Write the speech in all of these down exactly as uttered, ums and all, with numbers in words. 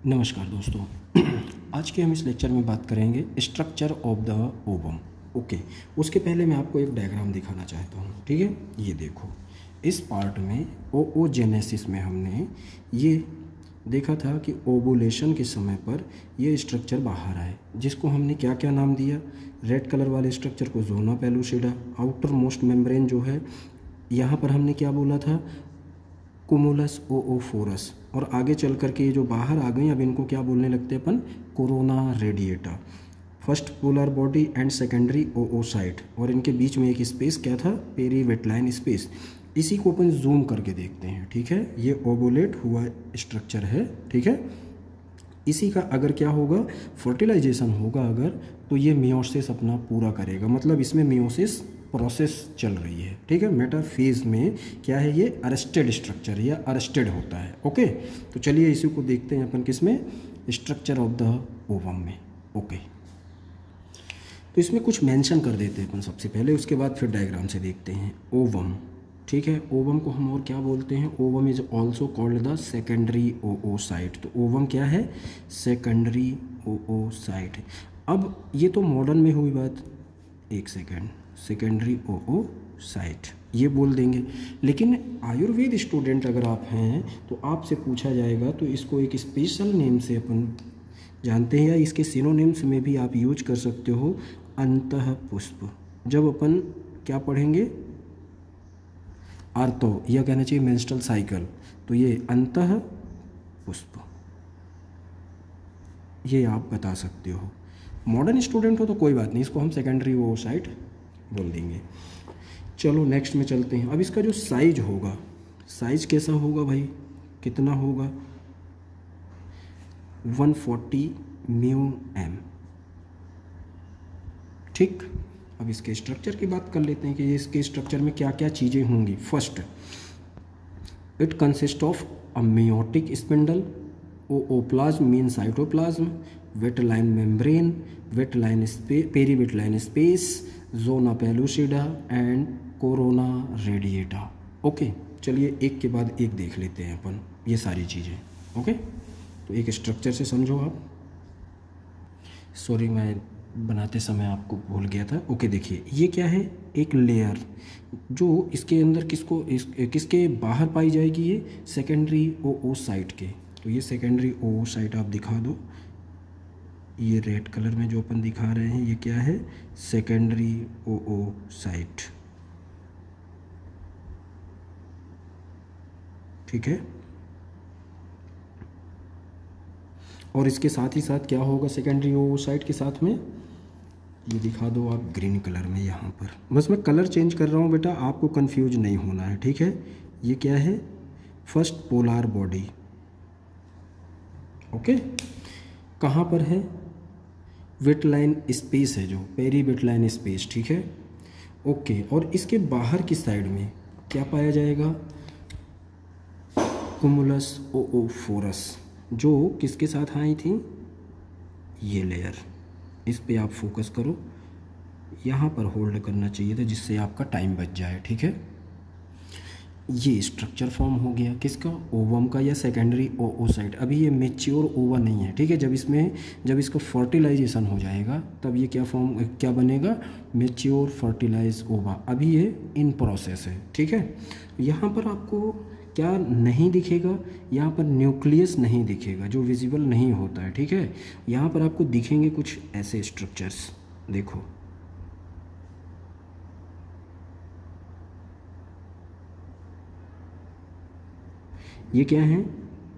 नमस्कार दोस्तों। आज के हम इस लेक्चर में बात करेंगे structure of the ovum. Okay, उसके पहले मैं आपको एक डायग्राम दिखाना चाहता हूँ। ठीक है, ये देखो, इस पार्ट में ओओजेनेसिस में हमने ये देखा था कि ओवुलेशन के समय पर ये स्ट्रक्चर बाहर आए, जिसको हमने क्या क्या नाम दिया। रेड कलर वाले स्ट्रक्चर को zona pellucida, outermost membrane जो है यहाँ पर हमने क्या बोला था, कुमुलस ओओफोरस, और आगे चल कर के ये जो बाहर आ गई अब इनको क्या बोलने लगते हैं अपन, corona radiata. First polar body and secondary oocyte, और इनके बीच में एक स्पेस क्या था, पेरीवेटलाइन स्पेस। इसी को अपन जूम करके देखते हैं। ठीक है, ये ओवुलेट हुआ स्ट्रक्चर है। ठीक है, इसी का अगर क्या होगा, फर्टिलाइजेशन होगा अगर, तो ये मियोसिस अपना पूरा करेगा, मतलब इसमें मियोसिस प्रोसेस चल रही है। ठीक है, मेटाफेज में क्या है, ये अरेस्टेड स्ट्रक्चर या अरेस्टेड होता है। ओके, तो चलिए इसी को देखते हैं अपन किसमें, स्ट्रक्चर ऑफ द ओवम में। ओके, तो इसमें कुछ मेंशन कर देते हैं अपन सबसे पहले, उसके बाद फिर डायग्राम से देखते हैं। ओवम, ठीक है, ओवम को हम और क्या बोलते हैं, ovum is also called the secondary oocyte. तो ओवम क्या है, सेकेंडरी ओओसाइट। अब ये तो मॉडर्न में हुई बात, एक सेकेंड, सेकेंडरी ओओसाइट ये बोल देंगे। लेकिन आयुर्वेद स्टूडेंट अगर आप हैं तो आपसे पूछा जाएगा तो इसको एक स्पेशल नेम से अपन जानते हैं, या इसके सिनोनिम्स में भी आप यूज कर सकते हो, अंतः पुष्प। जब अपन क्या पढ़ेंगे, आर्थो, यह कहना चाहिए मेंस्ट्रुअल साइकिल, तो ये अंतः पुष्प, ये आप बता सकते हो। मॉडर्न स्टूडेंट हो तो कोई बात नहीं, इसको हम सेकेंडरी ओओसाइट बोल देंगे। चलो नेक्स्ट में चलते हैं। अब इसका जो साइज होगा, साइज कैसा होगा भाई, कितना होगा, वन फोर्टी म्यू एम। ठीक, अब इसके स्ट्रक्चर की बात कर लेते हैं कि ये इसके स्ट्रक्चर में क्या क्या चीज़ें होंगी। First, it consist of a meiotic spindle, ooplasm mean cytoplasm, vitelline membrane, vitelline space, perivitelline space, zona pellucida and corona radiata. Okay, चलिए एक के बाद एक देख लेते हैं अपन ये सारी चीज़ें। ओके, तो एक स्ट्रक्चर से समझो आप। सॉरी, मैं बनाते समय आपको भूल गया था। ओके, देखिए ये क्या है, एक लेयर जो इसके अंदर किसको इस, किसके बाहर पाई जाएगी, ये सेकेंडरी ओओसाइट के। तो ये सेकेंडरी ओओसाइट आप दिखा दो, ये रेड कलर में जो अपन दिखा रहे हैं ये क्या है, सेकेंडरी ओओसाइट। ठीक है, और इसके साथ ही साथ क्या होगा, सेकेंडरी ओओसाइट के साथ में ये दिखा दो आप ग्रीन कलर में यहाँ पर। बस मैं कलर चेंज कर रहा हूँ बेटा, आपको कंफ्यूज नहीं होना है। ठीक है, ये क्या है, फर्स्ट पोलर बॉडी। ओके, कहाँ पर है, वेटलाइन स्पेस है जो, पेरी वेटलाइन स्पेस। ठीक है, ओके, और इसके बाहर की साइड में क्या पाया जाएगा, कुमुलस ओओफोरस, जो किसके साथ आई थी, ये लेयर। इस पे आप फोकस करो, यहाँ पर होल्ड करना चाहिए था जिससे आपका टाइम बच जाए। ठीक है, ये स्ट्रक्चर फॉर्म हो गया किसका, ओवम का या सेकेंडरी ओओसाइट। अभी ये मेच्योर ओवा नहीं है। ठीक है, जब इसमें जब इसका फर्टिलाइजेशन हो जाएगा तब ये क्या फॉर्म क्या बनेगा, मेच्योर फर्टिलाइज ओवा। अभी ये इन प्रोसेस है। ठीक है, यहाँ पर आपको क्या नहीं दिखेगा, यहाँ पर न्यूक्लियस नहीं दिखेगा जो विजिबल नहीं होता है। ठीक है, यहाँ पर आपको दिखेंगे कुछ ऐसे स्ट्रक्चर्स, देखो ये क्या है,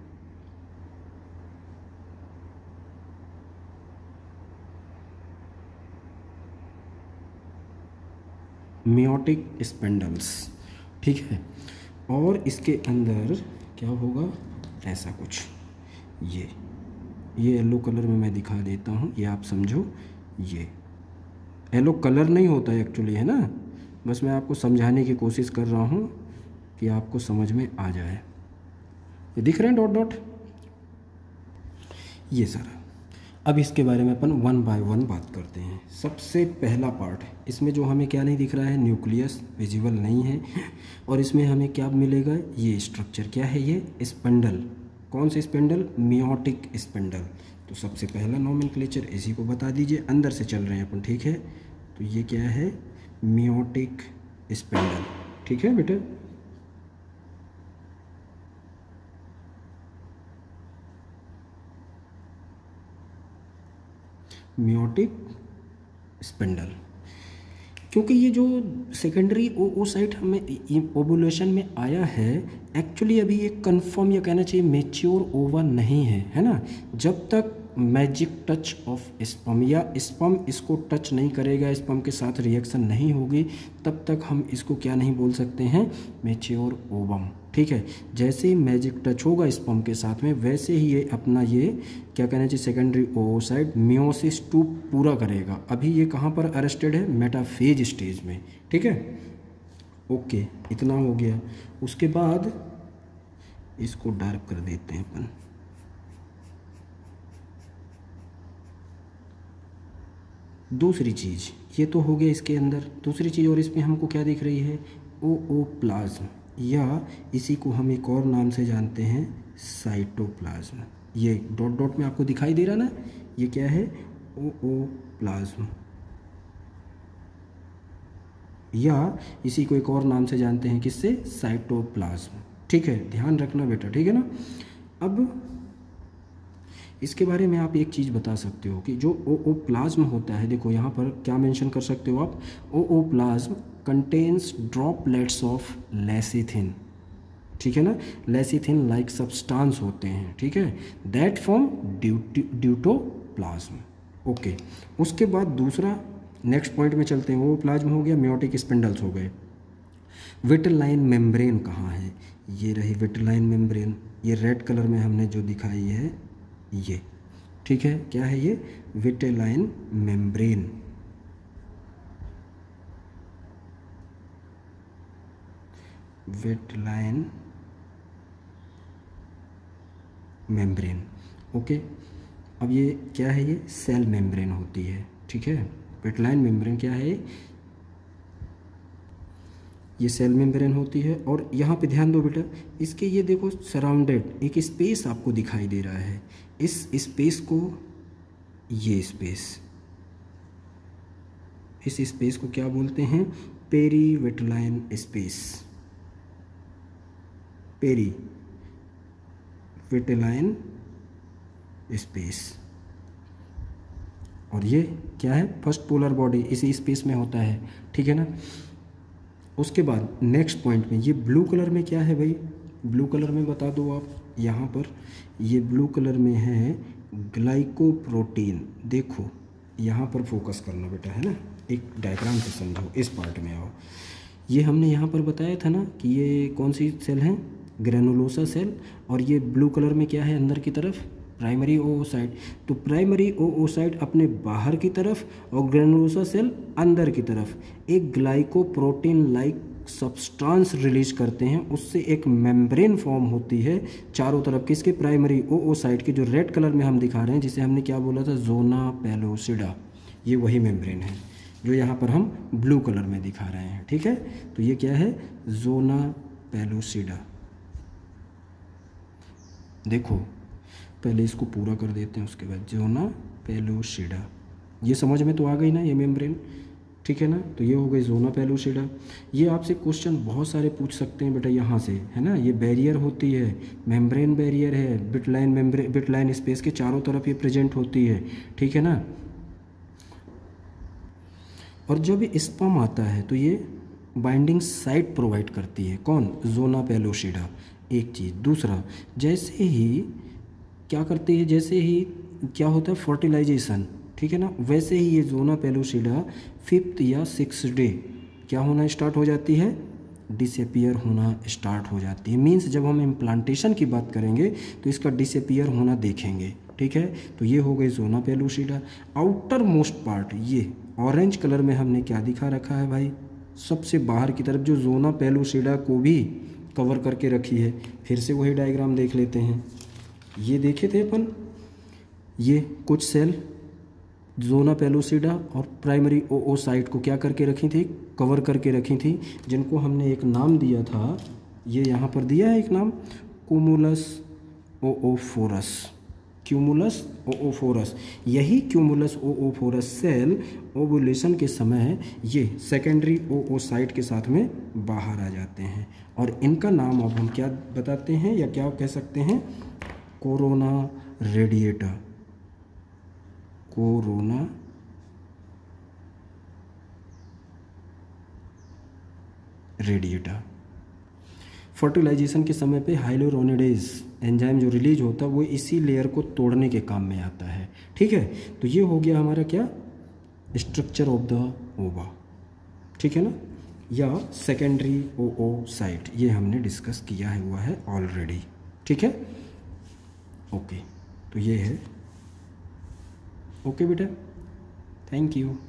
मेयोटिक स्पिंडल्स। ठीक है, और इसके अंदर क्या होगा, ऐसा कुछ, ये ये येलो कलर में मैं दिखा देता हूँ, ये आप समझो। ये येलो कलर नहीं होता है एक्चुअली, है ना, बस मैं आपको समझाने की कोशिश कर रहा हूँ कि आपको समझ में आ जाए। ये दिख रहे हैं डॉट डॉट, ये सारा। अब इसके बारे में अपन वन बाय वन बात करते हैं। सबसे पहला पार्ट, इसमें जो हमें क्या नहीं दिख रहा है, न्यूक्लियस विजिबल नहीं है, और इसमें हमें क्या मिलेगा, ये स्ट्रक्चर क्या है, ये स्पिंडल। कौन से स्पेंडल? Meiotic spindle. तो सबसे पहला नोमेनक्लेचर इसी को बता दीजिए, अंदर से चल रहे हैं अपन, ठीक है। तो ये क्या है? मियोटिक स्पेंडल, ठीक है बेटा। Meiotic spindle. क्योंकि ये जो सेकेंडरी ओओसाइट हमें ओवुलेशन में आया है, एक्चुअली अभी ये कंफर्म या कहना चाहिए मैच्योर ओवा नहीं है, है ना। जब तक मैजिक टच ऑफ स्पर्म या स्पर्म इसको टच नहीं करेगा, स्पर्म के साथ रिएक्शन नहीं होगी, तब तक हम इसको क्या नहीं बोल सकते हैं? मैच्योर ओवम, ठीक है। जैसे ही मैजिक टच होगा स्पर्म के साथ में, वैसे ही ये अपना ये क्या कहना चाहिए सेकेंडरी ओवोसाइट मियोसिस टू पूरा करेगा। अभी ये कहाँ पर अरेस्टेड है? मेटाफेज स्टेज में, ठीक है। ओके, इतना हो गया। उसके बाद इसको डार्क कर देते हैं अपन। दूसरी चीज़, ये तो हो गया इसके अंदर। दूसरी चीज़ और इसमें हमको क्या दिख रही है? ओओप्लाज्म, या इसी को हम एक और नाम से जानते हैं साइटोप्लाज्म। ये डॉट डॉट में आपको दिखाई दे रहा ना, ये क्या है? ओओप्लाज्म, या इसी को एक और नाम से जानते हैं, किससे? साइटोप्लाज्म, ठीक है। ध्यान रखना बेटा, ठीक है ना। अब इसके बारे में आप एक चीज़ बता सकते हो कि जो ओओप्लाज्म होता है, देखो यहाँ पर क्या मेंशन कर सकते हो आप? Ooplasm contains droplets of lecithin, ठीक है ना। लेसिथिन लाइक सब्सटेंस होते हैं, ठीक है, दैट फॉर्म ड्यूटोप्लाज्म। ओके, उसके बाद दूसरा नेक्स्ट पॉइंट में चलते हैं। ओओप्लाज्म हो गया, मियोटिक स्पिंडल्स हो गए। विटेलाइन मेम्ब्रेन कहाँ है? ये रही विटेलाइन मेम्ब्रेन, ये रेड कलर में हमने जो दिखाई है ये, ठीक है। क्या है ये? Vitelline membrane. Vitelline membrane, okay. अब ये क्या है? ये सेल मेम्ब्रेन होती है, ठीक है। विटेलाइन मेम्ब्रेन क्या है? ये सेल मेम्ब्रेन होती है। और यहाँ पे ध्यान दो बेटा, इसके ये देखो सराउंडेड एक स्पेस आपको दिखाई दे रहा है। इस स्पेस को, ये स्पेस, इस स्पेस को क्या बोलते हैं? Perivitelline space, perivitelline space. और ये क्या है? फर्स्ट पोलर बॉडी इसी स्पेस में होता है, ठीक है ना। उसके बाद नेक्स्ट पॉइंट में ये ब्लू कलर में क्या है भाई? ब्लू कलर में बता दो आप। यहाँ पर ये ब्लू कलर में है ग्लाइकोप्रोटीन। देखो यहाँ पर फोकस करना बेटा, है ना। एक डायग्राम से समझो, इस पार्ट में आओ। ये हमने यहाँ पर बताया था ना कि ये कौन सी सेल है? Granulosa cell. और ये ब्लू कलर में क्या है अंदर की तरफ? Primary oocyte. तो प्राइमरी ओओसाइट अपने बाहर की तरफ और ग्रेनुलोसा सेल अंदर की तरफ एक ग्लाइकोप्रोटीन लाइक सब्सटेंस रिलीज करते हैं, उससे एक मेम्ब्रेन फॉर्म होती है चारों तरफ। किसके? प्राइमरी ओओसाइट के, जो रेड कलर में हम दिखा रहे हैं, जिसे हमने क्या बोला था? Zona pellucida. ये वही मेम्ब्रेन है जो यहाँ पर हम ब्लू कलर में दिखा रहे हैं, ठीक है। तो ये क्या है? Zona pellucida. देखो पहले इसको पूरा कर देते हैं, उसके बाद जोना पेलोसिडा। ये समझ में तो आ गई ना ये मेम्ब्रेन, ठीक है ना। तो ये हो गई जोना पेलोसिडा। ये आपसे क्वेश्चन बहुत सारे पूछ सकते हैं बेटा यहाँ से, है ना। ये बैरियर होती है, मेम्ब्रेन बैरियर है, विटेलाइन मेम्ब्रेन, विटेलाइन स्पेस के चारों तरफ ये प्रेजेंट होती है, ठीक है ना। और जब स्पर्म आता है तो ये बाइंडिंग साइट प्रोवाइड करती है। कौन? जोना पेलोसिडा, एक चीज़। दूसरा, जैसे ही क्या करती है, जैसे ही क्या होता है फर्टिलाइजेशन, ठीक है ना, वैसे ही ये जोना पेलोसिडा फिफ्थ या सिक्स डे क्या होना स्टार्ट हो जाती है? डिसअपियर होना स्टार्ट हो जाती है। मीन्स जब हम इम्प्लांटेशन की बात करेंगे तो इसका डिसअपियर होना देखेंगे, ठीक है। तो ये हो गई zona pellucida. Outer most part, ये ऑरेंज कलर में हमने क्या दिखा रखा है भाई? सबसे बाहर की तरफ जो जोना पेलोसिडा को भी कवर करके रखी है। फिर से वही डायग्राम देख लेते हैं। ये देखे थे अपन, ये कुछ सेल जोना पेलोसिडा और प्राइमरी ओओसाइट को क्या करके रखी थी? कवर करके रखी थी, जिनको हमने एक नाम दिया था। ये यहाँ पर दिया है एक नाम, कुमुलस ओओफोरस, क्यूमुलस ओओफोरस। यही क्यूमुलस ओओफोरस सेल ओवुलेशन के समय ये सेकेंडरी ओओसाइट के साथ में बाहर आ जाते हैं, और इनका नाम अब हम क्या बताते हैं या क्या कह सकते हैं, corona radiata, corona radiata. Fertilisation के समय पे हाइलोरोनिडेज एंजाइम जो रिलीज होता है वो इसी लेयर को तोड़ने के काम में आता है। ठीक है, तो ये हो गया हमारा क्या, स्ट्रक्चर ऑफ द ओवा, ठीक है ना, या सेकेंडरी ओओसाइट, ये हमने डिस्कस किया है हुआ है ऑलरेडी। ठीक है, ओके, तो ये है। ओके बेटा, थैंक यू।